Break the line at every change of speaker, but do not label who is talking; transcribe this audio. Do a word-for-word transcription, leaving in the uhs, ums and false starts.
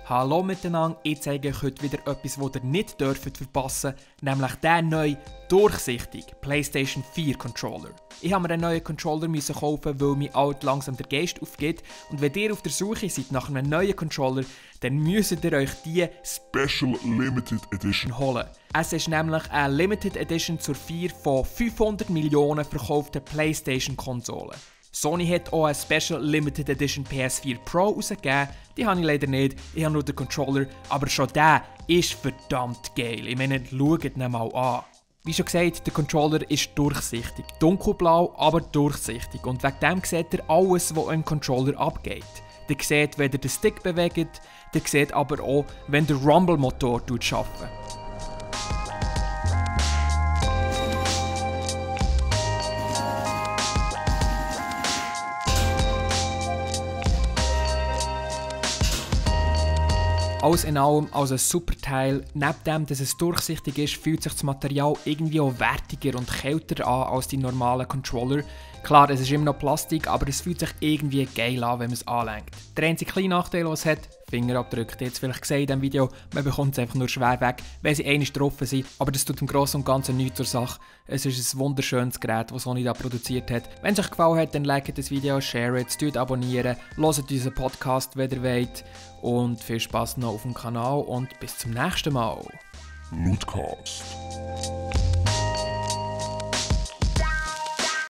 Hallo miteinander, ich zeige euch heute wieder etwas, das ihr nicht dürft verpassen, nämlich den neuen, durchsichtigen PlayStation vier Controller. Ich habe mir einen neuen Controller müssen kaufen, weil mein alt langsam der Geist aufgeht. Und wenn ihr auf der Suche seid nach einem neuen Controller, dann müsst ihr euch die
Special Limited Edition
holen. Es ist nämlich eine Limited Edition zur vier von fünfhundert Millionen verkauften PlayStation-Konsolen. Sony hat auch eine Special Limited Edition P S vier Pro rausgegeben, die habe ich leider nicht, ich habe nur den Controller, aber schon der ist verdammt geil. Ich meine, schaut ihn mal an. Wie schon gesagt, der Controller ist durchsichtig, dunkelblau, aber durchsichtig und wegen dem seht ihr alles, was im Controller abgeht. Ihr seht, wenn ihr den Stick bewegt, ihr seht aber auch, wenn der Rumble-Motor arbeitet. Alles in allem also ein super Teil. Neben dem, dass es durchsichtig ist, fühlt sich das Material irgendwie auch wertiger und kälter an als die normalen Controller. Klar, es ist immer noch Plastik, aber es fühlt sich irgendwie geil an, wenn man es anlenkt. Der einzige kleine Nachteil, was es hat, Fingerabdrücke. Ihr habt es vielleicht gesehen in diesem Video, man bekommt es einfach nur schwer weg, wenn sie einmal getroffen sind. Aber das tut im Großen und Ganzen nichts zur Sache. Es ist ein wunderschönes Gerät, das Sony da produziert hat. Wenn es euch gefallen hat, dann liked das Video, share it, abonnieren, hört unseren Podcast, wenn ihr wollt. Und viel Spaß noch auf dem Kanal und bis zum nächsten Mal.
Lootcast.